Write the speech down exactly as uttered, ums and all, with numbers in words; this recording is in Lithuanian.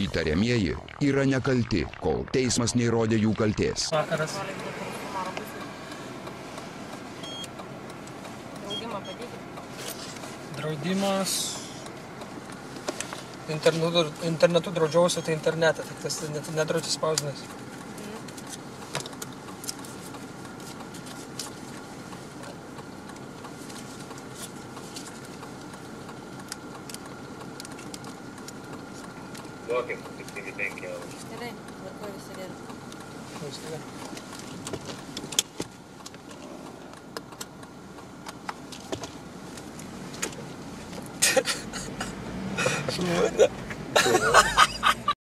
įtariamieji yra nekalti, kol teismas neįrodė jų kaltės. Vakaras. Draudimą padėkit. Draudimas. Internetu, internetu draudžiausi, tai internetą, tik tas net nedraudžiasi spausdinės. Duokim, septyni penki eurų. Gerai, tvarkoj visą dieną. Šūda.